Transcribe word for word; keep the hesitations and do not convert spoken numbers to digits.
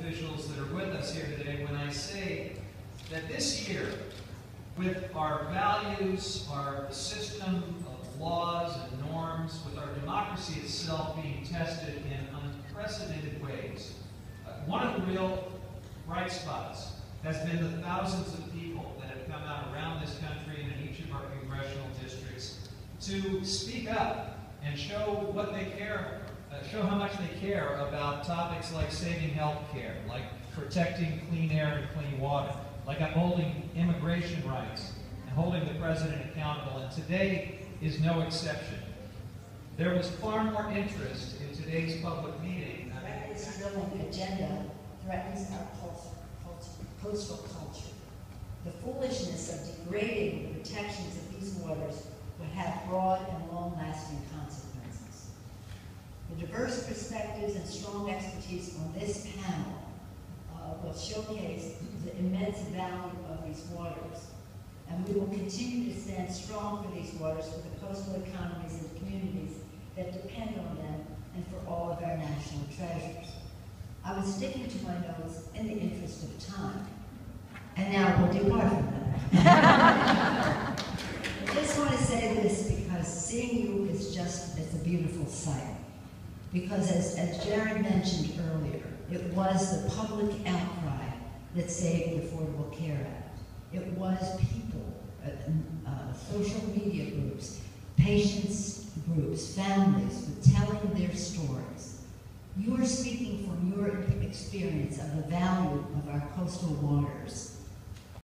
officials that are with us here today when I say that this year, with our values, our system of laws and norms, with our democracy itself being tested in unprecedented ways, uh, one of the real bright spots has been the thousands of people that have come out around this country and in each of our congressional districts to speak up and show what they care, uh, show how much they care about topics like saving health care, like protecting clean air and clean water, like upholding immigration rights and holding the president accountable, and today is no exception. There was far more interest in today's public meeting. This drilling agenda threatens our coastal culture. The foolishness of degrading the protections of these waters would have broad and long-lasting consequences. The diverse perspectives and strong expertise on this panel uh, will showcase the immense value of these waters, and we will continue to stand strong for these waters, for the coastal economies and communities that depend on them, and for all of our national treasures. I was sticking to my notes in the interest of time, and now we'll depart from that. I just want to say this because seeing you is just, it's a beautiful sight. Because as, as Jared mentioned earlier, it was the public outcry that saved the Affordable Care Act. It was people, uh, uh, social media groups, patients groups, families, with telling their stories. You are speaking from your experience of the value of our coastal waters.